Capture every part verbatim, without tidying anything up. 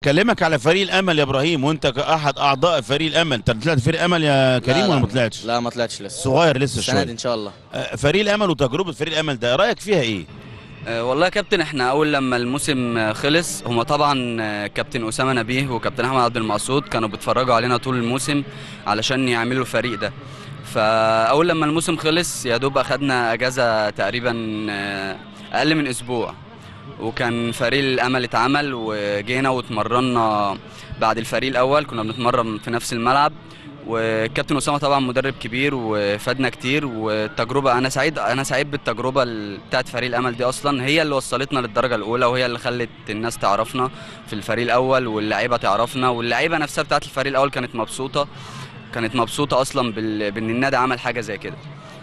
بكلمك على فريق الامل يا ابراهيم، وانت كاحد اعضاء فريق الامل. انت طلعت فريق امل يا كريم لا ولا لا ما طلعتش؟ لا ما طلعتش لسه، صغير لسه السنه دي شويه. ان شاء الله. آه، فريق الامل وتجربه فريق الامل ده رايك فيها ايه؟ أه والله يا كابتن، احنا اول لما الموسم آه، خلص، هما طبعا آه، كابتن اسامه نبيه وكابتن احمد عبد المقصود كانوا بيتفرجوا علينا طول الموسم علشان يعملوا الفريق ده. فاول لما الموسم خلص يا دوب اخدنا اجازه تقريبا آه، اقل من اسبوع، وكان فريق الامل اتعمل وجينا واتمرنا. بعد الفريق الاول كنا بنتمرن في نفس الملعب، والكابتن اسامه طبعا مدرب كبير وفادنا كتير. والتجربه انا سعيد انا سعيد بالتجربه ال- بتاعت فريق الامل دي، اصلا هي اللي وصلتنا للدرجه الاولى، وهي اللي خلت الناس تعرفنا في الفريق الاول، واللعيبه تعرفنا، واللعيبه نفسها بتاعت الفريق الاول كانت مبسوطه كانت مبسوطه اصلا بال- بان النادي عمل حاجه زي كده.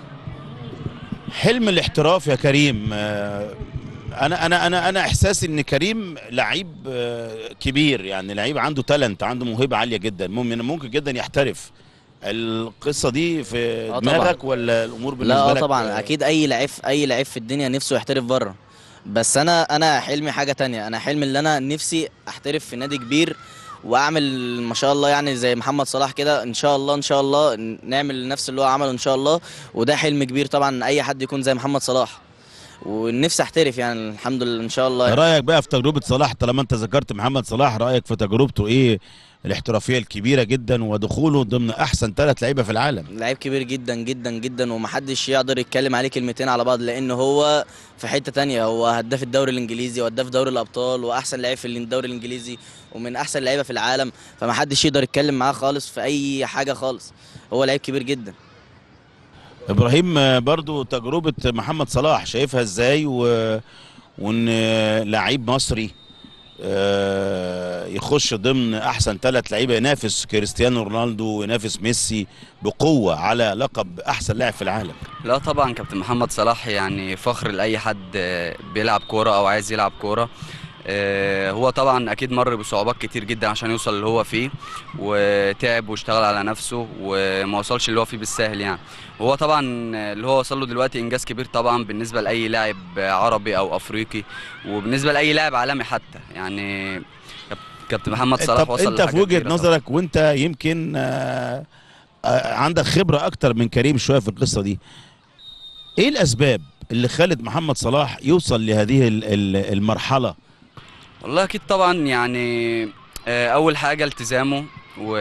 حلم الاحتراف يا كريم. آه، انا انا انا انا احساسي ان كريم لعيب آه، كبير، يعني لعيب عنده تالنت، عنده موهبه عاليه جدا، ممكن ممكن جدا يحترف. القصه دي في آه دماغك طبعا. ولا الامور لا بالنسبه اه لك؟ طبعا آه، اكيد، اي لعيب اي لعيب في الدنيا نفسه يحترف بره. بس انا انا حلمي حاجه تانية، انا حلمي اللي انا نفسي احترف في نادي كبير واعمل ما شاء الله، يعني زي محمد صلاح كده، ان شاء الله ان شاء الله نعمل نفس اللي هو عمله ان شاء الله. وده حلم كبير طبعا، اي حد يكون زي محمد صلاح، ونفسي احترف يعني الحمد لله ان شاء الله يعني. رايك بقى في تجربه صلاح؟ طالما انت ذكرت محمد صلاح، رايك في تجربته ايه الاحترافيه الكبيره جدا ودخوله ضمن احسن ثلاث لعيبه في العالم؟ لعيب كبير جدا جدا جدا، ومحدش يقدر يتكلم عليه كلمتين على بعض، لان هو في حتة تانية. هو هداف الدوري الانجليزي وهداف دوري الابطال واحسن لعيب في الدوري الانجليزي ومن احسن اللعيبه في العالم، فمحدش يقدر يتكلم معاه خالص في اي حاجه خالص. هو لعيب كبير جدا. ابراهيم، آه، برضو تجربه محمد صلاح شايفها ازاي؟ و... وان آه، لعيب مصري آه، يخش ضمن احسن ثلاث لعيبه، ينافس كريستيانو رونالدو وينافس ميسي بقوه على لقب احسن لاعب في العالم. لا طبعا كابتن محمد صلاح يعني فخر لاي حد آه، بيلعب كوره او عايز يلعب كوره. آه، هو طبعا اكيد مر بصعوبات كتير جدا عشان يوصل اللي هو فيه، وتعب واشتغل على نفسه وما وصلش اللي هو فيه بالسهل يعني. وهو طبعا اللي هو وصل له دلوقتي انجاز كبير طبعا بالنسبه لاي لاعب عربي او افريقي، وبالنسبه لاي لاعب عالمي حتى يعني. كاب- كابتن محمد صلاح طب وصل انت في لحاجه وجهه كبيره طبعا. نظرك، وانت يمكن آه، آه، عندك خبره اكتر من كريم شويه في القصه دي، ايه الاسباب اللي خلت محمد صلاح يوصل لهذه ال- ال- المرحله؟ والله اكيد طبعا يعني آه، اول حاجه التزامه و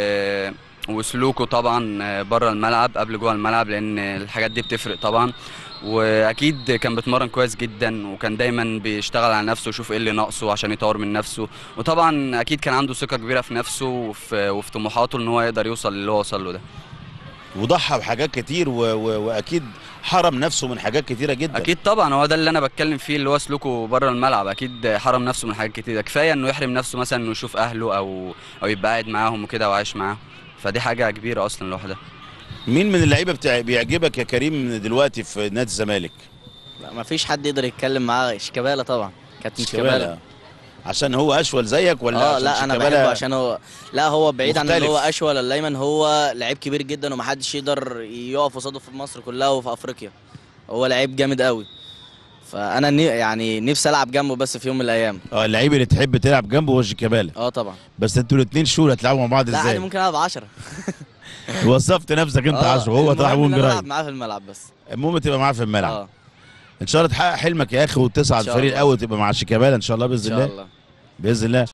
وسلوكه طبعا بره الملعب قبل جوه الملعب، لان الحاجات دي بتفرق طبعا. واكيد كان بيتمرن كويس جدا، وكان دايما بيشتغل على نفسه ويشوف ايه اللي ناقصه عشان يطور من نفسه. وطبعا اكيد كان عنده ثقه كبيره في نفسه وفي, وفي طموحاته ان هو يقدر يوصل اللي هو وصل له ده. وضحى بحاجات كتير و... و... واكيد حرم نفسه من حاجات كتيره جدا. اكيد طبعا، هو ده اللي انا بتكلم فيه، اللي هو سلوكه بره الملعب. اكيد حرم نفسه من حاجات كتير، كفايه انه يحرم نفسه مثلا انه يشوف اهله او او يبقى قاعد معاهم وكده وعايش معاهم، فدي حاجه كبيره اصلا لوحدها. مين من اللعيبه بتاع... بيعجبك يا كريم دلوقتي في نادي الزمالك؟ لا ما فيش حد يقدر يتكلم معاه. شيكابالا طبعا، كابتن شيكابالا. عشان هو اشول زيك ولا اه عشان لا انا شيكابالا بحبه عشان هو، لا هو بعيد عن ان مختلف؟ هو اشول ولا ايمن، هو لعيب كبير جدا ومحدش يقدر يقف قصاده في مصر كلها وفي افريقيا. هو لعيب جامد قوي، فانا ني يعني نفسي العب جنبه بس في يوم من الايام. اه، اللعيب اللي تحب تلعب جنبه هو شيكابالا. اه طبعا. بس انتوا الاثنين شو هتلعبوا مع بعض لا عادي ازاي؟ ممكن العب عشرة. وصفت نفسك انت اه عشرة وهو طلع المهم وينج ان انا رايت. العب معاه في الملعب بس. المهم تبقى معاه في الملعب. اه ان شاء الله تحقق حلمك يا اخي وتصعد إن شاء الفريق الله. الاول، تبقى مع شيكابالا ان شاء الله ان باذن شاء الله. الله. باذن الله.